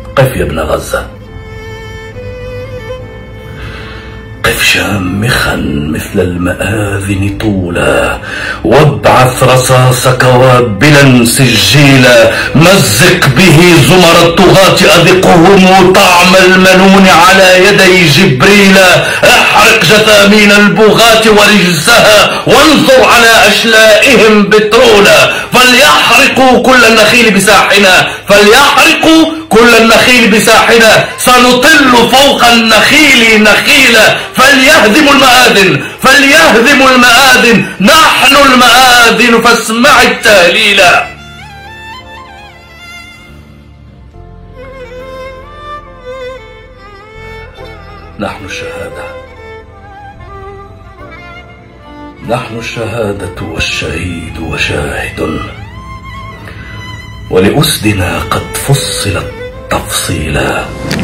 قف يا ابن غزة، قف شامخا مثل المآذن طولا، وابعث رصاصك وابلا سجيلا، مزق به زمر الطغاة أذقهم طعم المنون على يدي جبريلا، احرق جثامين البغاة ورجزها وانظر على أشلائهم بترولا، فليحرقوا كل النخيل بساحنا، فليحرقوا كل النخيل بساحنا، سنطل فوق النخيل نخيلا، فليهدموا المآذن، فليهدموا المآذن، نحن المآذن فاسمع التهليل. نحن الشهادة، نحن الشهادة والشهيد وشاهد، ولأسدنا قد فصلت تفصيلا.